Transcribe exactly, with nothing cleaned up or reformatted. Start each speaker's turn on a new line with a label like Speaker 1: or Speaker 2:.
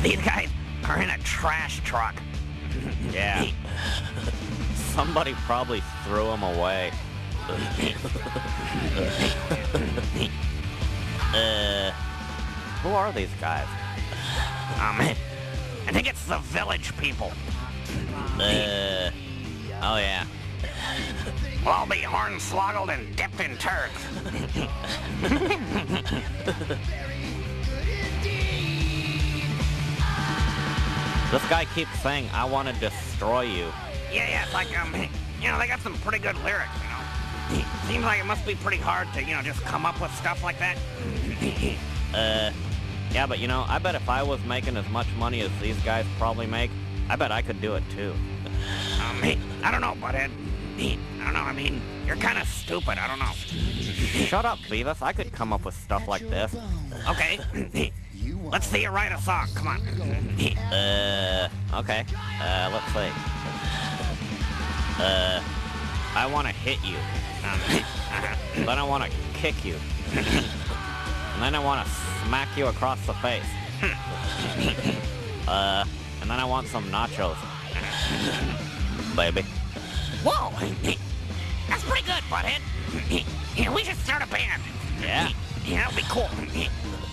Speaker 1: These guys are in a trash truck.
Speaker 2: Yeah. Somebody probably threw them away. uh, who are these guys?
Speaker 1: Um, I think it's the village people.
Speaker 2: Uh, oh yeah.
Speaker 1: We'll all be hornswoggled and dipped in turds.
Speaker 2: This guy keeps saying, I want to destroy you.
Speaker 1: Yeah, yeah, it's like, um, you know, they got some pretty good lyrics, you know? Seems like it must be pretty hard to, you know, just come up with stuff like that.
Speaker 2: Uh, yeah, but you know, I bet if I was making as much money as these guys probably make, I bet I could do it too.
Speaker 1: Um, I don't know, butthead. I don't know, I mean, you're kind of stupid, I don't know.
Speaker 2: Shut up, Beavis, I could come up with stuff like this.
Speaker 1: Okay, let's see you write a song, come on.
Speaker 2: Uh, okay, uh, let's see. Uh, I want to hit you. Um, then I want to kick you. And then I want to smack you across the face. Uh, and then I want some nachos. Baby.
Speaker 1: Whoa! That's pretty good, butthead. Yeah, we should start a band.
Speaker 2: Yeah.
Speaker 1: Yeah, that'll be cool.